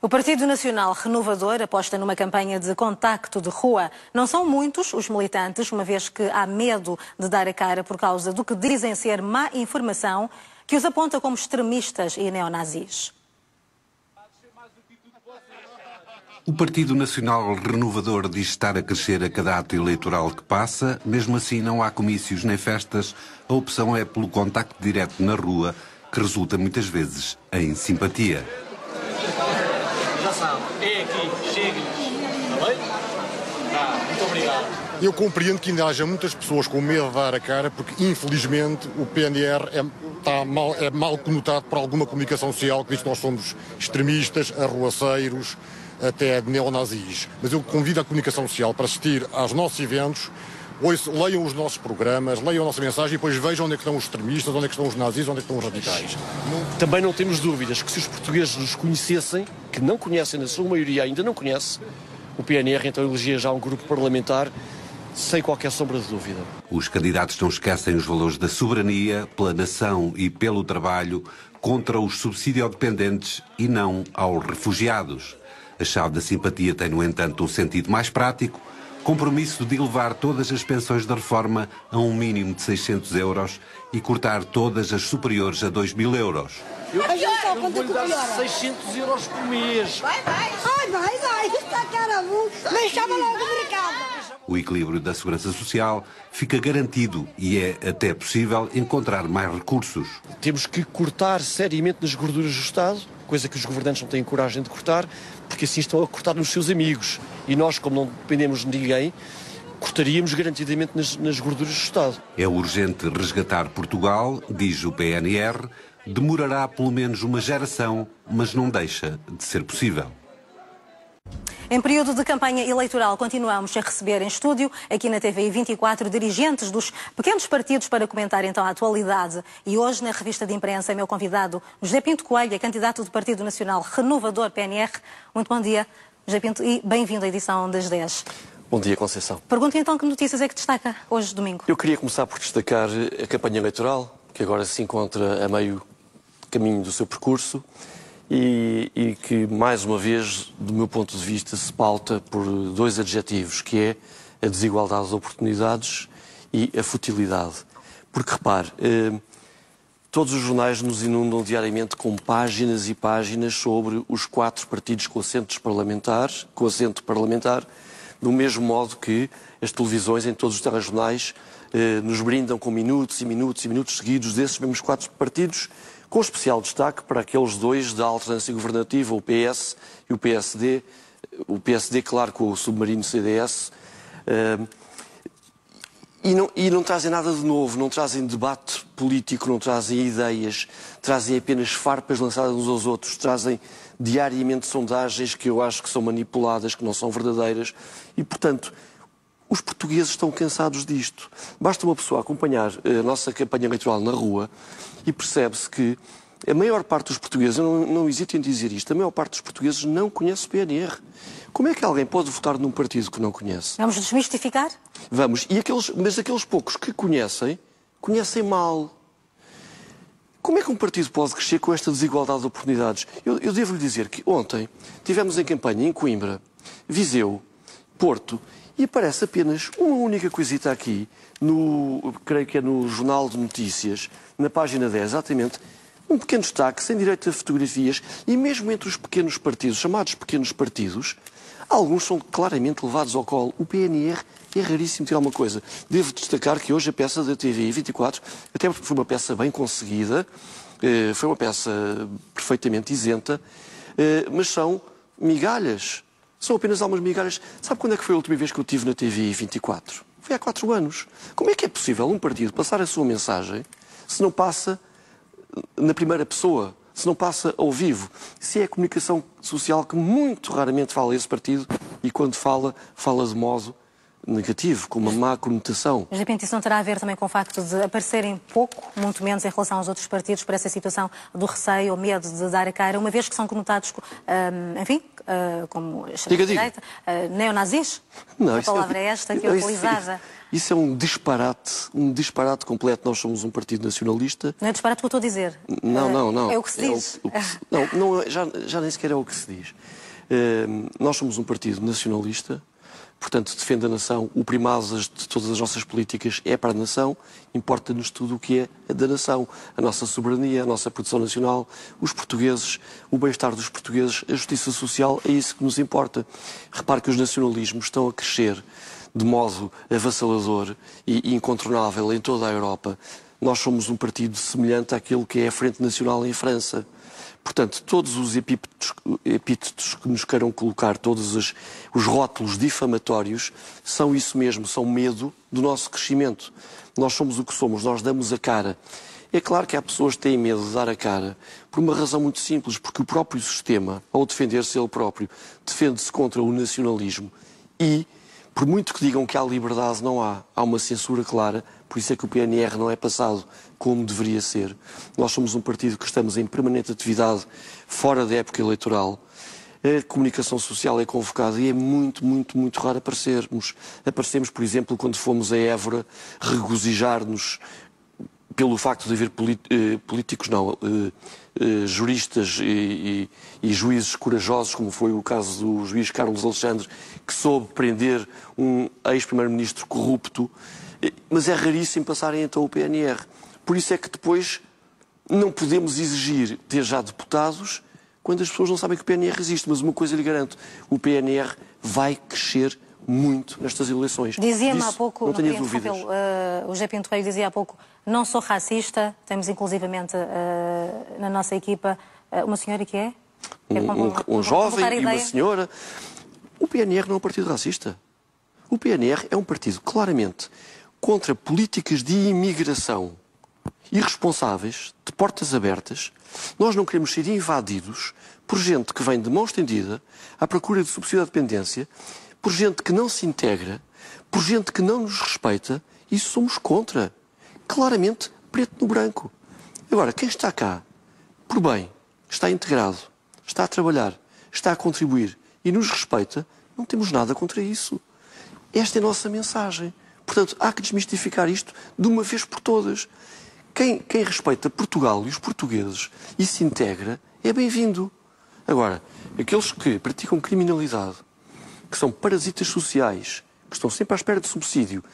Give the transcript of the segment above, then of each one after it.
O Partido Nacional Renovador aposta numa campanha de contacto de rua. Não são muitos os militantes, uma vez que há medo de dar a cara por causa do que dizem ser má informação, que os aponta como extremistas e neonazis. O Partido Nacional Renovador diz estar a crescer a cada ato eleitoral que passa. Mesmo assim, não há comícios nem festas. A opção é pelo contacto direto na rua, que resulta muitas vezes em simpatia. Já sabe, é aqui, chegue-lhes. Está bem? Muito obrigado. Eu compreendo que ainda haja muitas pessoas com medo de dar a cara, porque infelizmente o PNR é mal conotado por alguma comunicação social que diz que nós somos extremistas, arruaceiros, até neonazis. Mas eu convido a comunicação social para assistir aos nossos eventos, leiam os nossos programas, leiam a nossa mensagem e depois vejam onde é que estão os extremistas, onde é que estão os nazis, onde é que estão os radicais. Também não temos dúvidas que se os portugueses nos conhecessem, que não conhecem, na sua maioria ainda não conhece, o PNR então elegia já um grupo parlamentar sem qualquer sombra de dúvida. Os candidatos não esquecem os valores da soberania, pela nação e pelo trabalho, contra os subsidiodependentes e não aos refugiados. A chave da simpatia tem, no entanto, um sentido mais prático: compromisso de elevar todas as pensões da reforma a um mínimo de 600 euros e cortar todas as superiores a 2.000 euros. Eu vou-lhe dar 600 euros por mês. Vai. Está cara me chama logo do mercado. O equilíbrio da segurança social fica garantido e é até possível encontrar mais recursos. Temos que cortar seriamente nas gorduras do Estado, coisa que os governantes não têm coragem de cortar, porque assim estão a cortar nos seus amigos. E nós, como não dependemos de ninguém, cortaríamos garantidamente nas gorduras do Estado. É urgente resgatar Portugal, diz o PNR. Demorará pelo menos uma geração, mas não deixa de ser possível. Em período de campanha eleitoral, continuamos a receber em estúdio, aqui na TVI 24, dirigentes dos pequenos partidos para comentar então a atualidade. E hoje, na revista de imprensa, é meu convidado José Pinto Coelho, candidato do Partido Nacional Renovador, PNR. Muito bom dia, José Pinto, e bem-vindo à edição das 10. Bom dia, Conceição. Pergunto então que notícias é que destaca hoje, domingo. Eu queria começar por destacar a campanha eleitoral, que agora se encontra a meio caminho do seu percurso. E que, mais uma vez, do meu ponto de vista, se pauta por dois adjetivos, que é a desigualdade de oportunidades e a futilidade. Porque, repare, todos os jornais nos inundam diariamente com páginas e páginas sobre os 4 partidos com assento parlamentar, do mesmo modo que as televisões, em todos os telejornais, nos brindam com minutos e minutos e minutos seguidos desses mesmos 4 partidos, com especial destaque para aqueles 2 da alternância governativa, o PS e o PSD. O PSD, claro, com o submarino CDS. E não trazem nada de novo, não trazem debate político, não trazem ideias, trazem apenas farpas lançadas uns aos outros, trazem diariamente sondagens que eu acho que são manipuladas, que não são verdadeiras. E, portanto, os portugueses estão cansados disto. Basta uma pessoa acompanhar a nossa campanha eleitoral na rua e percebe-se que a maior parte dos portugueses, eu não hesito em dizer isto, a maior parte dos portugueses não conhece o PNR. Como é que alguém pode votar num partido que não conhece? Vamos desmistificar? Vamos. Mas aqueles poucos que conhecem, conhecem mal. Como é que um partido pode crescer com esta desigualdade de oportunidades? Eu devo-lhe dizer que ontem tivemos em campanha em Coimbra, Viseu, Porto, e aparece apenas uma única coisita aqui, creio que é no Jornal de Notícias, na página 10, exatamente, um pequeno destaque, sem direito a fotografias, e mesmo entre os pequenos partidos, chamados pequenos partidos, alguns são claramente levados ao colo. O PNR é raríssimo ter alguma coisa. Devo destacar que hoje a peça da TVI 24, até porque foi uma peça bem conseguida, foi uma peça perfeitamente isenta, mas são migalhas. São apenas algumas migalhas. Sabe quando é que foi a última vez que eu estive na TVI 24? Foi há 4 anos. Como é que é possível um partido passar a sua mensagem se não passa na primeira pessoa, se não passa ao vivo? Se é a comunicação social que muito raramente fala esse partido e quando fala, fala de modo negativo, com uma má conotação. Mas, de repente, isso não terá a ver também com o facto de aparecerem pouco, muito menos em relação aos outros partidos, por essa situação do receio ou medo de dar a cara, uma vez que são conotados, enfim, como extrema-direita, neonazis? Não, a palavra é esta que é utilizada. Isso é um disparate completo. Nós somos um partido nacionalista. Não é disparate o que eu estou a dizer. Não. É o que se diz. Já nem sequer é o que se diz. Nós somos um partido nacionalista, portanto defende a nação. O primado de todas as nossas políticas é para a nação, importa-nos tudo o que é da nação. A nossa soberania, a nossa produção nacional, os portugueses, o bem-estar dos portugueses, a justiça social, é isso que nos importa. Repare que os nacionalismos estão a crescer de modo avassalador e incontornável em toda a Europa. Nós somos um partido semelhante àquilo que é a Frente Nacional em França. Portanto, todos os epítetos que nos queiram colocar, todos os rótulos difamatórios, são isso mesmo, são medo do nosso crescimento. Nós somos o que somos, nós damos a cara. É claro que há pessoas que têm medo de dar a cara por uma razão muito simples, porque o próprio sistema, ao defender-se ele próprio, defende-se contra o nacionalismo e, por muito que digam que há liberdade, não há. Há uma censura clara, por isso é que o PNR não é passado como deveria ser. Nós somos um partido que estamos em permanente atividade fora da época eleitoral. A comunicação social é convocada e é muito raro aparecermos. Aparecemos, por exemplo, quando fomos a Évora regozijar-nos pelo facto de haver juristas e juízes corajosos, como foi o caso do juiz Carlos Alexandre, que soube prender um ex-primeiro-ministro corrupto, mas é raríssimo passarem então o PNR. Por isso é que depois não podemos exigir ter já deputados quando as pessoas não sabem que o PNR existe. Mas uma coisa lhe garanto, o PNR vai crescer muito nestas eleições. Dizia-me há pouco, não tenho dúvidas. O José Pinto Reis dizia há pouco, não sou racista, temos inclusivamente na nossa equipa uma senhora que é? Um jovem e uma senhora. O PNR não é um partido racista. O PNR é um partido claramente contra políticas de imigração irresponsáveis, de portas abertas. Nós não queremos ser invadidos por gente que vem de mão estendida à procura de subsídio à dependência, por gente que não se integra, por gente que não nos respeita. Isso somos contra. Claramente, preto no branco. Agora, quem está cá, por bem, está integrado, está a trabalhar, está a contribuir e nos respeita, não temos nada contra isso. Esta é a nossa mensagem. Portanto, há que desmistificar isto de uma vez por todas. Quem respeita Portugal e os portugueses e se integra é bem-vindo. Agora, aqueles que praticam criminalidade, que são parasitas sociais, que estão sempre à espera de subsídio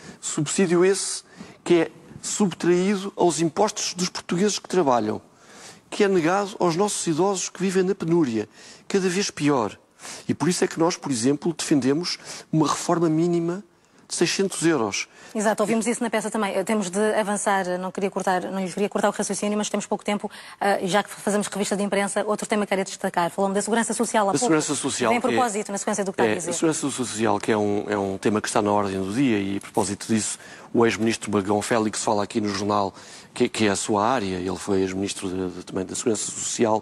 esse que é subtraído aos impostos dos portugueses que trabalham, que é negado aos nossos idosos que vivem na penúria, cada vez pior. E por isso é que nós, por exemplo, defendemos uma reforma mínima de 600 euros. Exato, ouvimos isso na peça também. Temos de avançar, não queria cortar o raciocínio, mas temos pouco tempo, já que fazemos revista de imprensa, outro tema que queria destacar. Falamos da segurança social há pouco. Segurança social, em propósito, na sequência do que está a dizer. A segurança social, que é um tema que está na ordem do dia, e a propósito disso, o ex-ministro Magão Félix fala aqui no jornal que é a sua área, ele foi ex-ministro também da Segurança Social.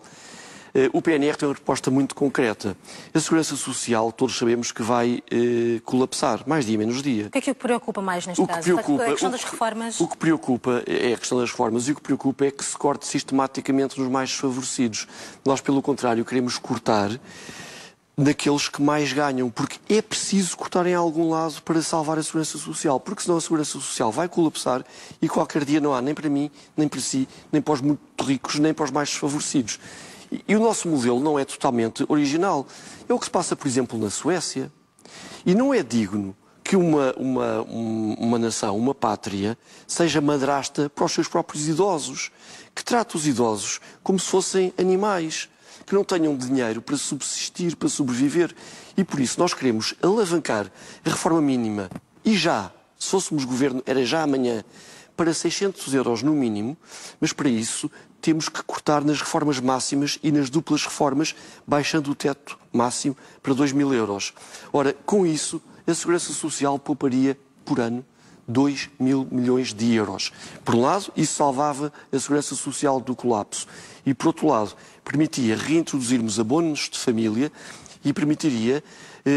O PNR tem uma resposta muito concreta. A segurança social, todos sabemos que vai colapsar, mais dia menos dia. O que é que o preocupa mais neste caso? A questão das reformas? O que preocupa é a questão das reformas e o que preocupa é que se corte sistematicamente nos mais desfavorecidos. Nós, pelo contrário, queremos cortar naqueles que mais ganham, porque é preciso cortar em algum lado para salvar a segurança social, porque senão a segurança social vai colapsar e qualquer dia não há nem para mim, nem para si, nem para os muito ricos, nem para os mais desfavorecidos. E o nosso modelo não é totalmente original. É o que se passa, por exemplo, na Suécia. E não é digno que uma nação, uma pátria, seja madrasta para os seus próprios idosos, que trate os idosos como se fossem animais, que não tenham dinheiro para subsistir, para sobreviver. E por isso nós queremos alavancar a reforma mínima e já, se fôssemos governo, era já amanhã, para 600 euros no mínimo, mas para isso temos que cortar nas reformas máximas e nas duplas reformas, baixando o teto máximo para 2.000 euros. Ora, com isso, a Segurança Social pouparia por ano 2.000 milhões de euros. Por um lado, isso salvava a Segurança Social do colapso. E, por outro lado, permitia reintroduzirmos abonos de família e permitiria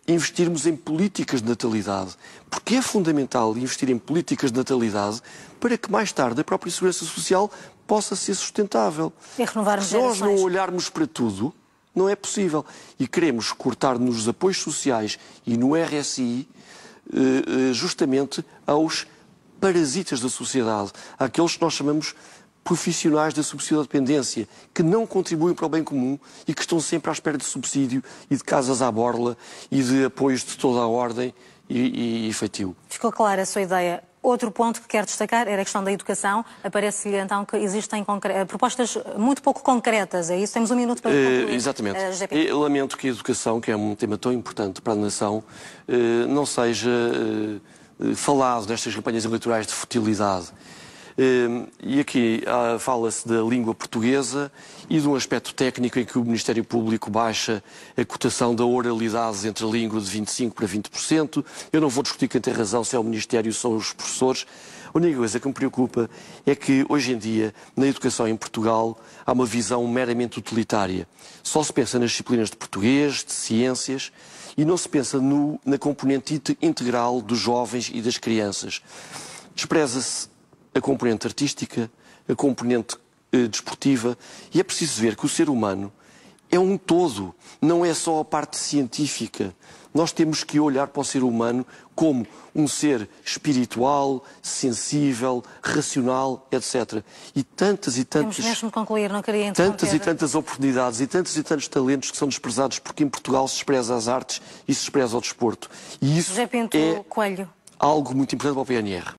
investirmos em políticas de natalidade. Porque é fundamental investir em políticas de natalidade para que mais tarde a própria segurança social possa ser sustentável. E renovarmos Se nós não gerações. olharmos para tudo, não é possível. E queremos cortar nos apoios sociais e no RSI justamente aos parasitas da sociedade, àqueles que nós chamamos profissionais da subsidiodependência, que não contribuem para o bem comum e que estão sempre à espera de subsídio e de casas à borla e de apoios de toda a ordem e feitio. Ficou clara a sua ideia. Outro ponto que quero destacar era a questão da educação. Aparece-lhe então que existem propostas muito pouco concretas, é isso? Temos um minuto para concluir. Exatamente. Eu lamento que a educação, que é um tema tão importante para a nação, não seja falado nestas campanhas eleitorais de futilidade. E aqui fala-se da língua portuguesa e de um aspecto técnico em que o Ministério Público baixa a cotação da oralidade entre a língua de 25% para 20%. Eu não vou discutir quem tem razão, se é o Ministério ou são os professores. A única coisa que me preocupa é que, hoje em dia, na educação em Portugal, há uma visão meramente utilitária. Só se pensa nas disciplinas de português, de ciências, e não se pensa na componente integral dos jovens e das crianças. Despreza-se a componente artística, a componente desportiva, e é preciso ver que o ser humano é um todo, não é só a parte científica. Nós temos que olhar para o ser humano como um ser espiritual, sensível, racional, etc. E tantas Temos mesmo de concluir, não queria interromper. tantas e tantas oportunidades e tantos talentos que são desprezados, porque em Portugal se despreza as artes e se despreza o desporto. E isso José Pinto é Coelho. algo muito importante para o PNR.